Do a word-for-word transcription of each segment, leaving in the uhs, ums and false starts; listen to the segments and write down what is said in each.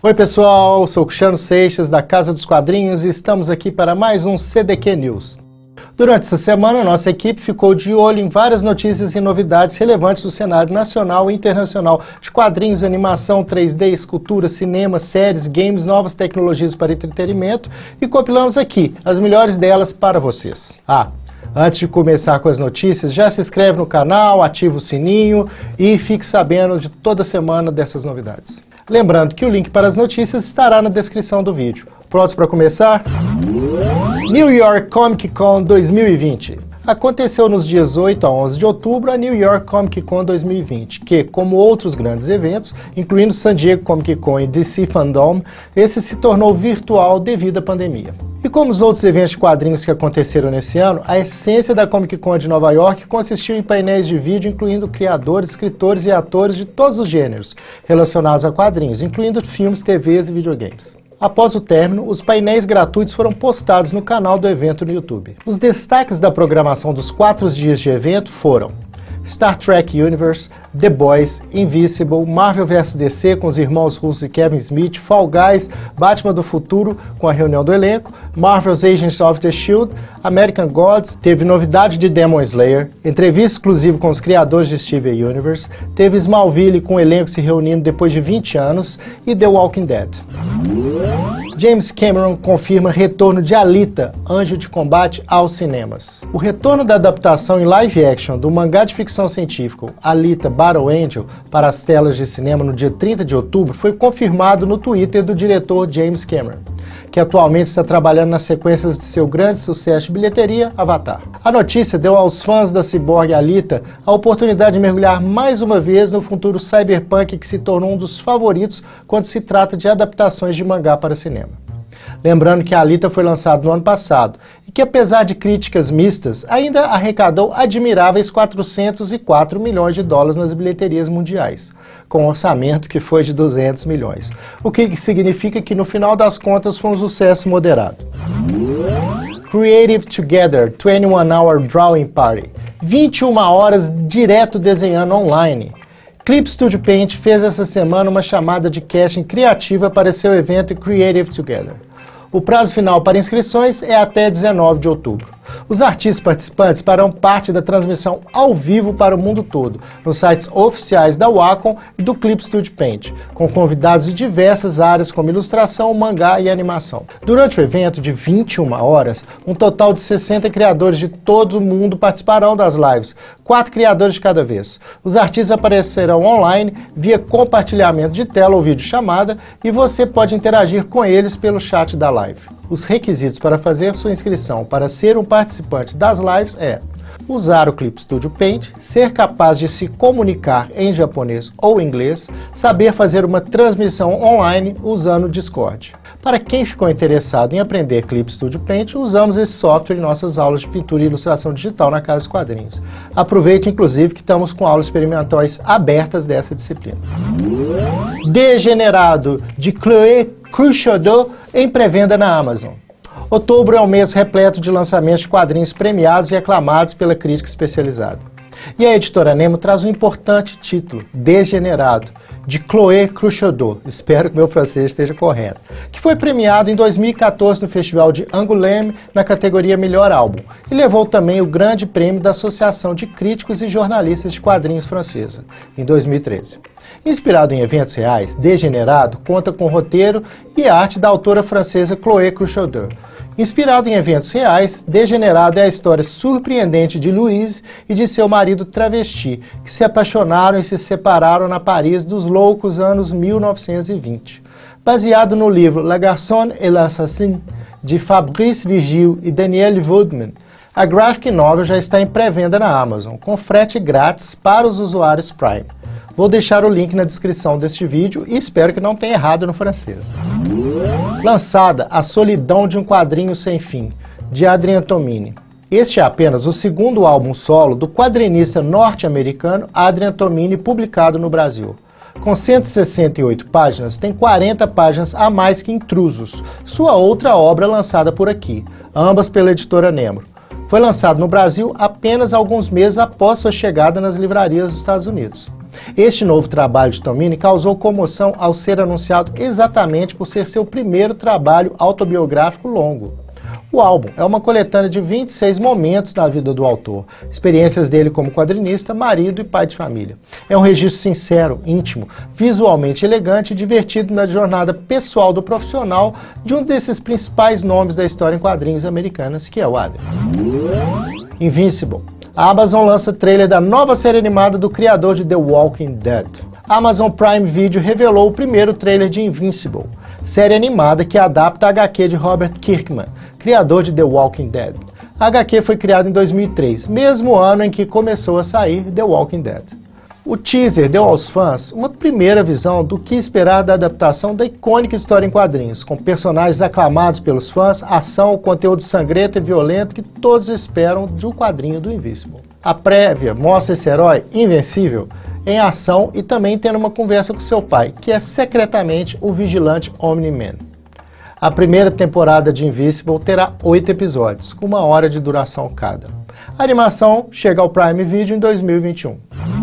Oi pessoal, sou Cristiano Seixas da Casa dos Quadrinhos e estamos aqui para mais um C D Q News. Durante essa semana, nossa equipe ficou de olho em várias notícias e novidades relevantes do cenário nacional e internacional de quadrinhos, animação, três D, escultura, cinema, séries, games, novas tecnologias para entretenimento e compilamos aqui as melhores delas para vocês. Ah, antes de começar com as notícias, já se inscreve no canal, ativa o sininho e fique sabendo de toda semana dessas novidades. Lembrando que o link para as notícias estará na descrição do vídeo. Prontos para começar? New York Comic Con dois mil e vinte. Aconteceu nos dias oito a onze de outubro a New York Comic Con dois mil e vinte, que, como outros grandes eventos, incluindo San Diego Comic Con e D C Fandom, esse se tornou virtual devido à pandemia. E como os outros eventos de quadrinhos que aconteceram nesse ano, a essência da Comic Con de Nova York consistiu em painéis de vídeo incluindo criadores, escritores e atores de todos os gêneros relacionados a quadrinhos, incluindo filmes, T Vs e videogames. Após o término, os painéis gratuitos foram postados no canal do evento no YouTube. Os destaques da programação dos quatro dias de evento foram Star Trek Universe, The Boys, Invincible, Marvel versus D C com os irmãos russos e Kevin Smith, Fall Guys, Batman do Futuro com a reunião do elenco, Marvel's Agents of the Shield, American Gods, teve novidade de Demon Slayer, entrevista exclusiva com os criadores de Steven Universe, teve Smallville com o elenco se reunindo depois de vinte anos e The Walking Dead. James Cameron confirma retorno de Alita, Anjo de Combate, aos cinemas. O retorno da adaptação em live action do mangá de ficção científica Alita Battle Angel para as telas de cinema no dia trinta de outubro foi confirmado no Twitter do diretor James Cameron, que atualmente está trabalhando nas sequências de seu grande sucesso de bilheteria, Avatar. A notícia deu aos fãs da ciborgue Alita a oportunidade de mergulhar mais uma vez no futuro cyberpunk que se tornou um dos favoritos quando se trata de adaptações de mangá para cinema. Lembrando que a Alita foi lançada no ano passado e que, apesar de críticas mistas, ainda arrecadou admiráveis quatrocentos e quatro milhões de dólares nas bilheterias mundiais, com um orçamento que foi de duzentos milhões, o que significa que no final das contas foi um sucesso moderado. Creative Together vinte e one hour Drawing Party, vinte e uma horas direto desenhando online. Clip Studio Paint fez essa semana uma chamada de casting criativa para seu evento Creative Together. O prazo final para inscrições é até dezenove de outubro. Os artistas participantes farão parte da transmissão ao vivo para o mundo todo, nos sites oficiais da Wacom e do Clip Studio Paint, com convidados de diversas áreas como ilustração, mangá e animação. Durante o evento de vinte e uma horas, um total de sessenta criadores de todo o mundo participarão das lives, quatro criadores de cada vez. Os artistas aparecerão online via compartilhamento de tela ou videochamada e você pode interagir com eles pelo chat da live. Os requisitos para fazer sua inscrição para ser um participante das lives é usar o Clip Studio Paint, ser capaz de se comunicar em japonês ou inglês, saber fazer uma transmissão online usando o Discord. Para quem ficou interessado em aprender Clip Studio Paint, usamos esse software em nossas aulas de pintura e ilustração digital na Casa dos Quadrinhos. Aproveite, inclusive, que estamos com aulas experimentais abertas dessa disciplina. Degenerado, de Chloé Cruchot, em pré-venda na Amazon. Outubro é um mês repleto de lançamentos de quadrinhos premiados e aclamados pela crítica especializada. E a editora Nemo traz um importante título, Degenerado, de Chloé Cruchot, espero que meu francês esteja correto, que foi premiado em dois mil e quatorze no Festival de Angoulême na categoria Melhor Álbum e levou também o grande prêmio da Associação de Críticos e Jornalistas de Quadrinhos Francesa, em dois mil e treze. Inspirado em eventos reais, Degenerado conta com roteiro e arte da autora francesa Chloé Cruchot. Inspirado em eventos reais, Degenerado é a história surpreendente de Louise e de seu marido travesti, que se apaixonaram e se separaram na Paris dos loucos anos mil novecentos e vinte. Baseado no livro La Garçonne et l'Assassin, de Fabrice Virgil e Daniel Woodman, a graphic novel já está em pré-venda na Amazon, com frete grátis para os usuários Prime. Vou deixar o link na descrição deste vídeo e espero que não tenha errado no francês. Lançada A Solidão de um Quadrinho Sem Fim, de Adrian Tomine. Este é apenas o segundo álbum solo do quadrinista norte-americano Adrian Tomine publicado no Brasil. Com cento e sessenta e oito páginas, tem quarenta páginas a mais que Intrusos, sua outra obra lançada por aqui, ambas pela editora Nemo. Foi lançado no Brasil apenas alguns meses após sua chegada nas livrarias dos Estados Unidos. Este novo trabalho de Tomine causou comoção ao ser anunciado exatamente por ser seu primeiro trabalho autobiográfico longo. O álbum é uma coletânea de vinte e seis momentos na vida do autor, experiências dele como quadrinista, marido e pai de família. É um registro sincero, íntimo, visualmente elegante e divertido na jornada pessoal do profissional de um desses principais nomes da história em quadrinhos americanas, que é o Adrian. Invincible. A Amazon lança trailer da nova série animada do criador de The Walking Dead. A Amazon Prime Video revelou o primeiro trailer de Invincible, série animada que adapta a agá quê de Robert Kirkman, criador de The Walking Dead. A agá quê foi criada em dois mil e três, mesmo ano em que começou a sair The Walking Dead. O teaser deu aos fãs uma primeira visão do que esperar da adaptação da icônica história em quadrinhos, com personagens aclamados pelos fãs, ação, conteúdo sangrento e violento que todos esperam de um quadrinho do Invincible. A prévia mostra esse herói invencível em ação e também tendo uma conversa com seu pai, que é secretamente o vigilante Omni-Man. A primeira temporada de Invincible terá oito episódios, com uma hora de duração cada. A animação chega ao Prime Video em dois mil e vinte e um.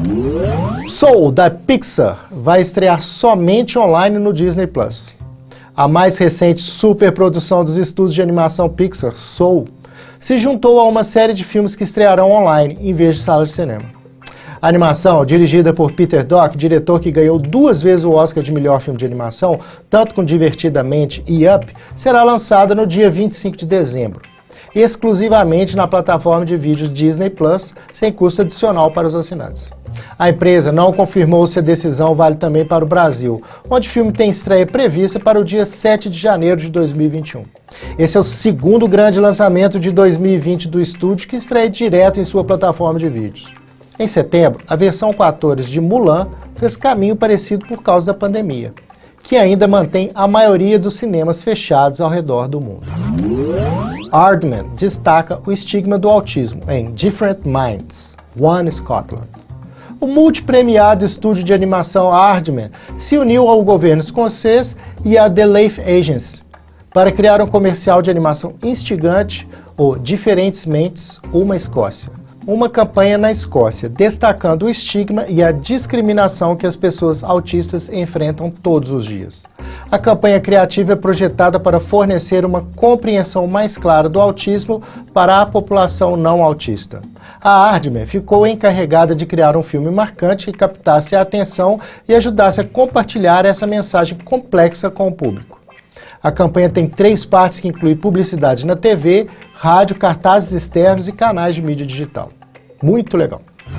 Soul, da Pixar, vai estrear somente online no Disney Plus. A mais recente superprodução dos estúdios de animação Pixar, Soul, se juntou a uma série de filmes que estrearão online, em vez de sala de cinema. A animação, dirigida por Peter Dock, diretor que ganhou duas vezes o Oscar de melhor filme de animação, tanto com Divertidamente e Up, será lançada no dia vinte e cinco de dezembro, exclusivamente na plataforma de vídeos Disney Plus, sem custo adicional para os assinantes. A empresa não confirmou se a decisão vale também para o Brasil, onde o filme tem estreia prevista para o dia sete de janeiro de dois mil e vinte e um. Esse é o segundo grande lançamento de dois mil e vinte do estúdio que estreia direto em sua plataforma de vídeos. Em setembro, a versão com atores de Mulan fez caminho parecido por causa da pandemia, que ainda mantém a maioria dos cinemas fechados ao redor do mundo. Aardman destaca o estigma do autismo em Different Minds, One Scotland. O multipremiado estúdio de animação Aardman se uniu ao governo escocês e à The Leaf Agency para criar um comercial de animação instigante, o Diferentes Mentes, Uma Escócia. Uma campanha na Escócia, destacando o estigma e a discriminação que as pessoas autistas enfrentam todos os dias. A campanha criativa é projetada para fornecer uma compreensão mais clara do autismo para a população não autista. A Aardman ficou encarregada de criar um filme marcante que captasse a atenção e ajudasse a compartilhar essa mensagem complexa com o público. A campanha tem três partes que incluem publicidade na T V, rádio, cartazes externos e canais de mídia digital. Muito legal.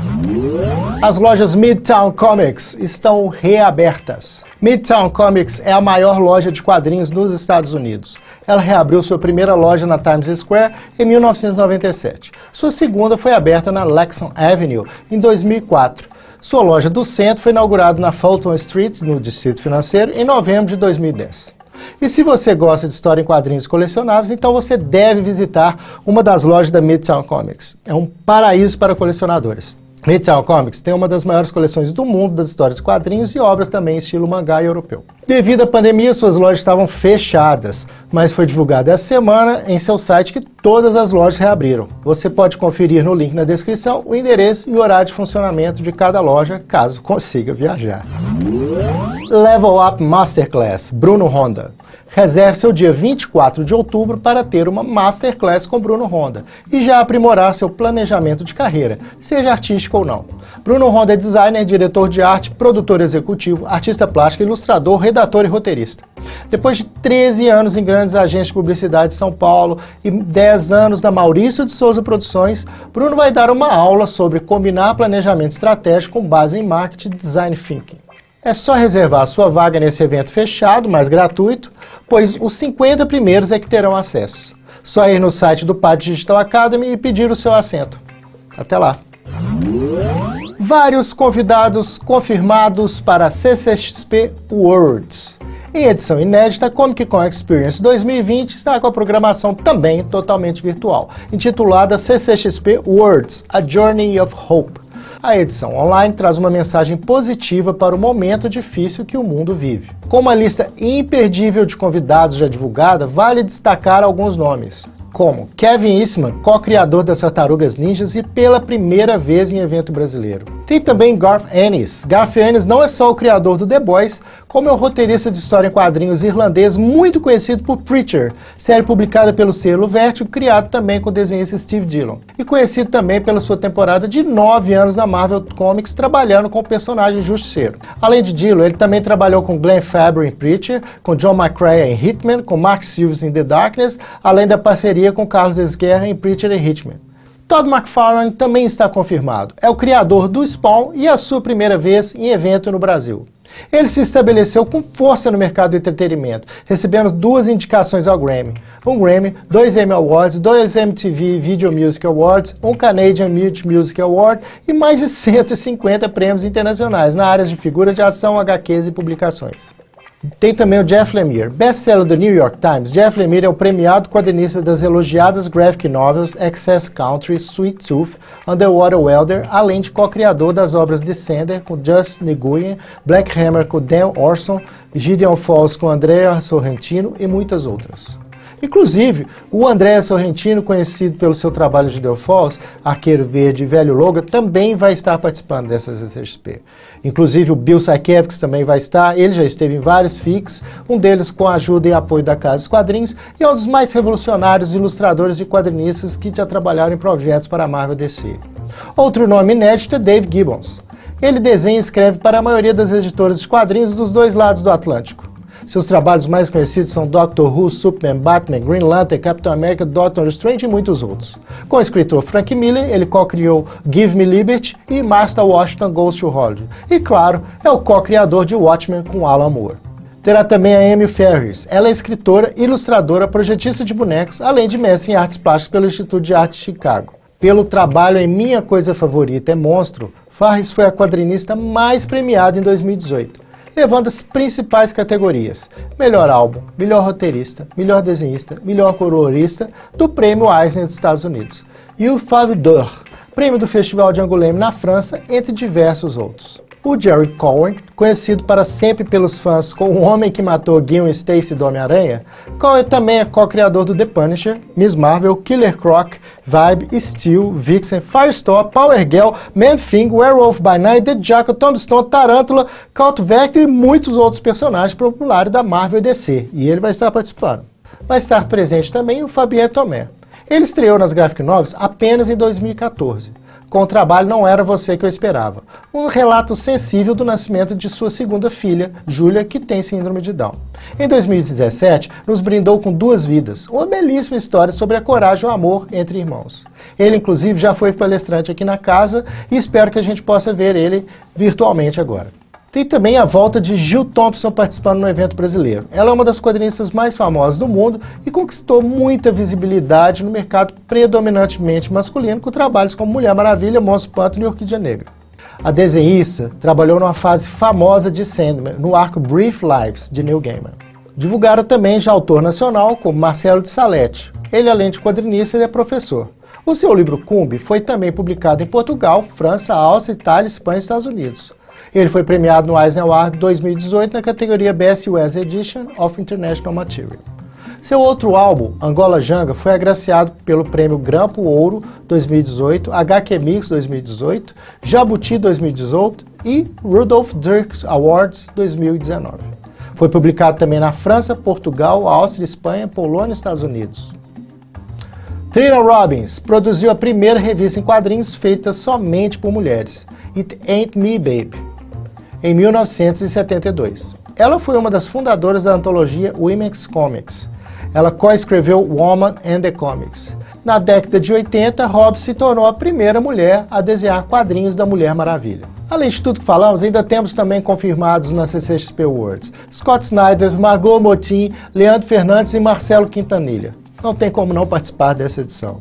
As lojas Midtown Comics estão reabertas. Midtown Comics é a maior loja de quadrinhos nos Estados Unidos. Ela reabriu sua primeira loja na Times Square em mil novecentos e noventa e sete. Sua segunda foi aberta na Lexington Avenue em dois mil e quatro. Sua loja do centro foi inaugurada na Fulton Street, no Distrito Financeiro, em novembro de dois mil e dez. E se você gosta de história em quadrinhos colecionáveis, então você deve visitar uma das lojas da Midtown Comics. É um paraíso para colecionadores. Midtown Comics tem uma das maiores coleções do mundo das histórias de quadrinhos e obras também em estilo mangá e europeu. Devido à pandemia, suas lojas estavam fechadas, mas foi divulgado essa semana em seu site que todas as lojas reabriram. Você pode conferir no link na descrição o endereço e o horário de funcionamento de cada loja, caso consiga viajar. Level Up Masterclass, Bruno Honda. Reserve seu dia vinte e quatro de outubro para ter uma Masterclass com Bruno Honda e já aprimorar seu planejamento de carreira, seja artístico ou não. Bruno Honda é designer, diretor de arte, produtor executivo, artista plástico, ilustrador, redator e roteirista. Depois de treze anos em grandes agências de publicidade de São Paulo e dez anos na Maurício de Souza Produções, Bruno vai dar uma aula sobre combinar planejamento estratégico com base em marketing e design thinking. É só reservar sua vaga nesse evento fechado, mas gratuito, pois os cinquenta primeiros é que terão acesso. Só ir no site do Pátio Digital Academy e pedir o seu assento. Até lá! Vários convidados confirmados para a C C X P Worlds. Em edição inédita, a Comic Con Experience dois mil e vinte está com a programação também totalmente virtual, intitulada C C X P Worlds, A Journey of Hope. A edição online traz uma mensagem positiva para o momento difícil que o mundo vive. Com uma lista imperdível de convidados já divulgada, vale destacar alguns nomes. como Kevin Eastman, co-criador das Tartarugas Ninjas e pela primeira vez em evento brasileiro. Tem também Garth Ennis. Garth Ennis não é só o criador do The Boys, como é o roteirista de história em quadrinhos irlandês muito conhecido por Preacher, série publicada pelo selo Vertigo, criado também com o desenhista Steve Dillon, e conhecido também pela sua temporada de nove anos na Marvel Comics, trabalhando com o personagem Justiceiro. Além de Dillon, ele também trabalhou com Glenn Fabry em Preacher, com John McCrea em Hitman, com Mark Silvers em The Darkness, além da parceria com Carlos Esguerra em Preacher e Hitman. Todd McFarlane também está confirmado. É o criador do Spawn e a sua primeira vez em evento no Brasil. Ele se estabeleceu com força no mercado do entretenimento, recebendo duas indicações ao Grammy. Um Grammy, dois Emmy Awards, dois M T V Video Music Awards, um Canadian Music Award e mais de cento e cinquenta prêmios internacionais na área de figura de ação, agá quês e publicações. Tem também o Jeff Lemire. Best-seller do New York Times, Jeff Lemire é o premiado quadrinista das elogiadas graphic novels Excess Country, Sweet Tooth, Underwater Welder, além de co-criador das obras Descender com Justin Nguyen, Black Hammer com Dan Orson, Gideon Falls com Andrea Sorrentino e muitas outras. Inclusive, o Andrea Sorrentino, conhecido pelo seu trabalho de Gideon Falls, Arqueiro Verde e Velho Logan, também vai estar participando dessa C C X P. Inclusive, o Bill Sienkiewicz também vai estar, ele já esteve em vários fics, um deles com a ajuda e apoio da Casa dos Quadrinhos, e é um dos mais revolucionários ilustradores e quadrinistas que já trabalharam em projetos para a Marvel D C. Outro nome inédito é Dave Gibbons. Ele desenha e escreve para a maioria das editoras de quadrinhos dos dois lados do Atlântico. Seus trabalhos mais conhecidos são Doctor Who, Superman, Batman, Green Lantern, Capitão América, Doctor Strange e muitos outros. Com o escritor Frank Miller, ele co-criou Give Me Liberty e Master Washington Goes to Hollywood. E claro, é o co-criador de Watchmen com Alan Moore. Terá também a Amy Ferris. Ela é escritora, ilustradora, projetista de bonecos, além de mestre em artes plásticas pelo Instituto de Arte de Chicago. Pelo trabalho em Minha Coisa Favorita é Monstro, Ferris foi a quadrinista mais premiada em dois mil e dezoito. Levando as principais categorias: melhor álbum, melhor roteirista, melhor desenhista, melhor colorista do Prêmio Eisner dos Estados Unidos e o Favre d'Or, prêmio do Festival de Angoulême na França, entre diversos outros. O Jerry Cohen, conhecido para sempre pelos fãs como o homem que matou Gwen Stacy do Homem-Aranha, Cohen também é co-criador do The Punisher, Miss Marvel, Killer Croc, Vibe, Steel, Vixen, Firestorm, Power Girl, Man-Thing, Werewolf by Night, The Jackal, Tombstone, Tarântula, Count Vector e muitos outros personagens populares da Marvel e D C, e ele vai estar participando. Vai estar presente também o Fabien Tomé. Ele estreou nas Graphic Novels apenas em dois mil e quatorze. Com o trabalho Não Era Você Que Eu Esperava, um relato sensível do nascimento de sua segunda filha, Júlia, que tem síndrome de Down. Em dois mil e dezessete, nos brindou com Duas Vidas, uma belíssima história sobre a coragem e o amor entre irmãos. Ele, inclusive, já foi palestrante aqui na casa e espero que a gente possa ver ele virtualmente agora. Tem também a volta de Jill Thompson participando no evento brasileiro. Ela é uma das quadrinistas mais famosas do mundo e conquistou muita visibilidade no mercado predominantemente masculino, com trabalhos como Mulher Maravilha, Monstro Pântano e Orquídea Negra. A desenhista trabalhou numa fase famosa de Sandman, no arco Brief Lives, de Neil Gaiman. Divulgaram também já autor nacional, como Marcelo de Salete. Ele, além de quadrinista, é professor. O seu livro Cumbi foi também publicado em Portugal, França, Áustria, Itália, Espanha e Estados Unidos. Ele foi premiado no Eisner Award dois mil e dezoito na categoria Best U S Edition of International Material. Seu outro álbum, Angola Janga, foi agraciado pelo prêmio Grampo Ouro dois mil e dezoito, agá quê Mix dois mil e dezoito, Jabuti dois mil e dezoito e Rudolph Dirks Awards dois mil e dezenove. Foi publicado também na França, Portugal, Áustria, Espanha, Polônia e Estados Unidos. Trina Robbins produziu a primeira revista em quadrinhos feita somente por mulheres, It Ain't Me Babe, em mil novecentos e setenta e dois. Ela foi uma das fundadoras da antologia Women's Comics. Ela co-escreveu Woman and the Comics. Na década de oitenta, Robbins se tornou a primeira mulher a desenhar quadrinhos da Mulher Maravilha. Além de tudo que falamos, ainda temos também confirmados na C C X P Awards Scott Snyder, Margot Motin, Leandro Fernandes e Marcelo Quintanilha. Não tem como não participar dessa edição.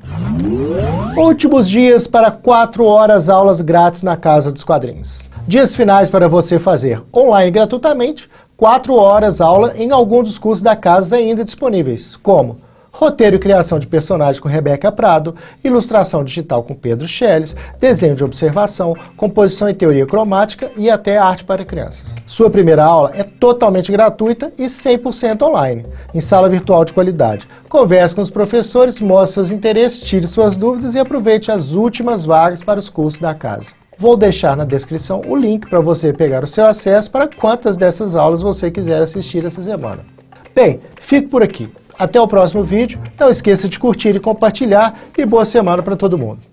Últimos dias para quatro horas aulas grátis na Casa dos Quadrinhos. Dias finais para você fazer online gratuitamente, quatro horas aula em alguns dos cursos da casa ainda disponíveis, como roteiro e criação de personagens com Rebeca Prado, ilustração digital com Pedro Schelles, desenho de observação, composição e teoria cromática e até arte para crianças. Sua primeira aula é totalmente gratuita e cem por cento online, em sala virtual de qualidade. Converse com os professores, mostre seus interesses, tire suas dúvidas e aproveite as últimas vagas para os cursos da casa. Vou deixar na descrição o link para você pegar o seu acesso para quantas dessas aulas você quiser assistir essa semana. Bem, fico por aqui. Até o próximo vídeo. Não esqueça de curtir e compartilhar e boa semana para todo mundo.